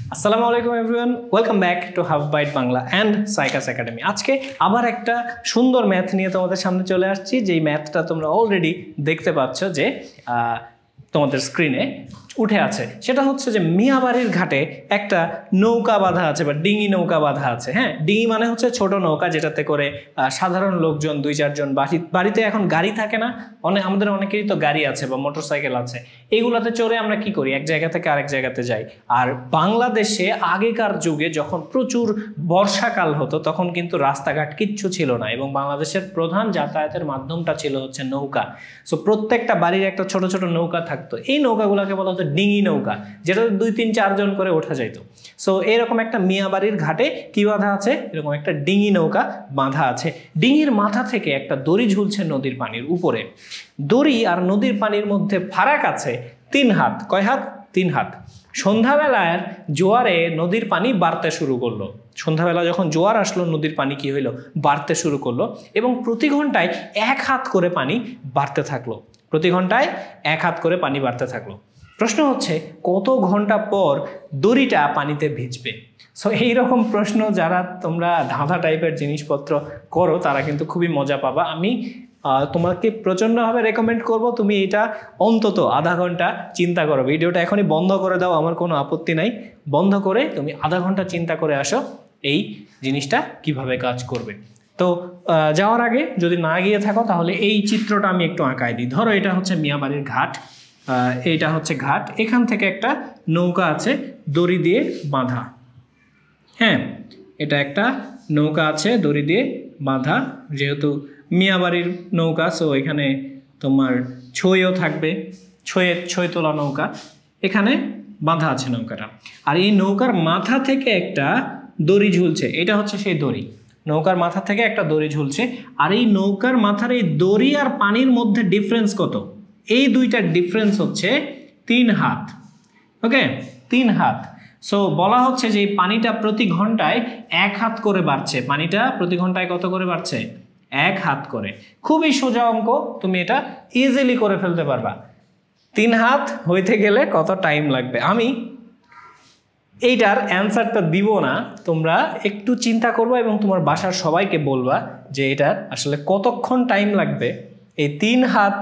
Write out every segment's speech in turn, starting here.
আসসালামু আলাইকুম everyone, welcome back to half byte Bangla and সাইকাস একাডেমি। আজকে আবার একটা সুন্দর ম্যাথ নিয়ে তোমাদের সামনে চলে আসছি, যেই ম্যাথটা তোমরা অলরেডি দেখতে পাচ্ছ যে তোমাদের স্ক্রিনে উঠে আছে। সেটা হচ্ছে যে মিয়াবাড়ির ঘাটে একটা নৌকা বাঁধা আছে বা ডিঙি নৌকা বাঁধা আছে। হ্যাঁ, ডিঙি মানে হচ্ছে ছোট নৌকা, যেটাতে করে সাধারণ লোকজন 2-4 জন, বাড়িতে এখন গাড়ি থাকে না, আমাদের অনেকেরই তো গাড়ি আছে বা মোটরসাইকেল আছে, এইগুলাতে চড়ে আমরা কি করি, এক জায়গা থেকে আরেক জায়গাতে যাই। আর বাংলাদেশে আগেকার যুগে যখন প্রচুর বর্ষাকাল হতো তখন কিন্তু রাস্তাঘাট কিচ্ছু ছিল না, এবং বাংলাদেশের প্রধান যাতায়াতের মাধ্যমটা ছিল হচ্ছে নৌকা। সো প্রত্যেকটা বাড়ির একটা ছোট ছোট নৌকা থাকতো। এই নৌকাগুলোকে বলা হতো ডিঙি নৌকা, যেটা 2-3-4 জন করে ওঠা যাইত। সো এরকম একটা মিয়াবাড়ির ঘাটে কি বাঁধা আছে, এরকম একটা ডিঙি নৌকা বাঁধা আছে। ডিঙির মাথা থেকে একটা দড়ি ঝুলছে নদীর পানির উপরে। দড়ি আর নদীর পানির মধ্যে ফারাক আছে 3 হাত। কয় হাত? 3 হাত। সন্ধ্যাবেলার জোয়ারে নদীর পানি বাড়তে শুরু করলো। সন্ধ্যাবেলা যখন জোয়ার আসলো, নদীর পানি কি হইলো, বাড়তে শুরু করলো, এবং প্রতি ঘন্টায় 1 হাত করে পানি বাড়তে থাকলো। প্রতি ঘন্টায় 1 হাত করে পানি বাড়তে থাকলো। প্রশ্ন হচ্ছে কত ঘন্টা পর দড়িটা পানিতে ভিজবে? সো এইরকম প্রশ্ন যারা তোমরা ধাঁধা টাইপের জিনিসপত্র করো তারা কিন্তু খুবই মজা পাবা। আমি তোমাকে প্রচণ্ডভাবে রেকমেন্ড করব তুমি এটা অন্তত আধা ঘন্টা চিন্তা করো। ভিডিওটা এখনই বন্ধ করে দাও, আমার কোনো আপত্তি নাই, বন্ধ করে তুমি আধা ঘন্টা চিন্তা করে আসো এই জিনিসটা কিভাবে কাজ করবে। তো যাওয়ার আগে যদি না গিয়ে থাকো তাহলে এই চিত্রটা আমি একটু আঁকায় দিই। ধরো এটা হচ্ছে মিয়াবাড়ির ঘাট, এইটা হচ্ছে ঘাট, এখান থেকে একটা নৌকা আছে দড়ি দিয়ে বাঁধা। হ্যাঁ, এটা একটা নৌকা আছে দড়ি দিয়ে বাঁধা, যেহেতু মিয়াবাড়ির নৌকা, সো এখানে তোমার ছইও থাকবে, ছই তোলা নৌকা, এখানে বাঁধা আছে নৌকাটা। আর এই নৌকার মাথা থেকে একটা দড়ি ঝুলছে, এটা হচ্ছে সেই দড়ি। নৌকার মাথা থেকে একটা দড়ি ঝুলছে, আর এই নৌকার মাথার এই দড়ি আর পানির মধ্যে ডিফারেন্স কত? এই দুইটার ডিফারেন্স হচ্ছে 3 হাত। ওকে, 3 হাত। সো বলা হচ্ছে যে এই পানিটা প্রতি ঘন্টায় 1 হাত করে বাড়ছে। পানিটা প্রতি ঘন্টায় কত করে বাড়ছে? 1 হাত করে। খুবই সোজা অঙ্ক, তুমি এটা ইজিলি করে ফেলতে পারবা। 3 হাত হইতে গেলে কত টাইম লাগবে? আমি এইটার অ্যান্সারটা দিব না, তোমরা একটু চিন্তা করবা এবং তোমার বাসার সবাইকে বলবা যে এটা আসলে কতক্ষণ টাইম লাগবে এই 3 হাত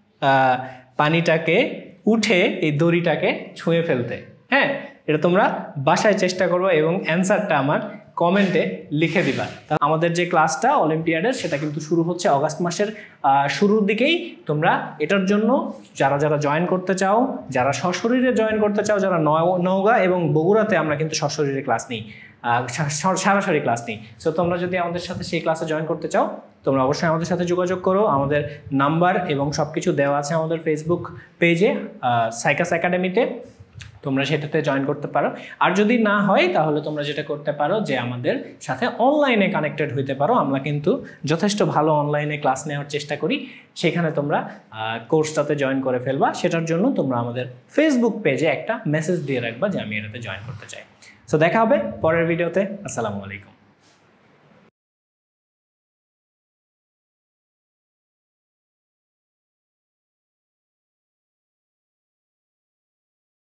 পানিটাকে উঠে এই দড়িটাকে ছুঁয়ে ফেলতে। হ্যাঁ, এটা তোমরা বাসায় চেষ্টা করবা এবং অ্যান্সারটা আমার কমেন্টে লিখে দিবা। আমাদের যে ক্লাসটা অলিম্পিয়াডের, সেটা কিন্তু শুরু হচ্ছে অগাস্ট মাসের শুরুর দিকেই। তোমরা এটার জন্য যারা যারা জয়েন করতে চাও, যারা সশরীরে জয়েন করতে চাও, যারা নওগাঁ এবং বগুড়াতে আমরা কিন্তু সশরীরে ক্লাস নিই, সরাসরি ক্লাস নিই। সো তোমরা যদি আমাদের সাথে সেই ক্লাসে জয়েন করতে চাও, তোমরা অবশ্যই আমাদের সাথে যোগাযোগ করো। আমাদের নাম্বার এবং সব কিছু দেওয়া আছে আমাদের ফেসবুক পেজে সাইকাস একাডেমিতে, তোমরা সেটাতে জয়েন করতে পারো। আর যদি না হয় তাহলে তোমরা যেটা করতে পারো যে আমাদের সাথে অনলাইনে কানেক্টেড হইতে পারো। আমরা কিন্তু যথেষ্ট ভালো অনলাইনে ক্লাস নেওয়ার চেষ্টা করি, সেখানে তোমরা কোর্সটাতে জয়েন করে ফেলবা। সেটার জন্য তোমরা আমাদের ফেসবুক পেজে একটা মেসেজ দিয়ে রাখবা যে আমি এটাতে জয়েন করতে চাই। সো দেখা হবে পরের ভিডিওতে। আসসালামু আলাইকুম।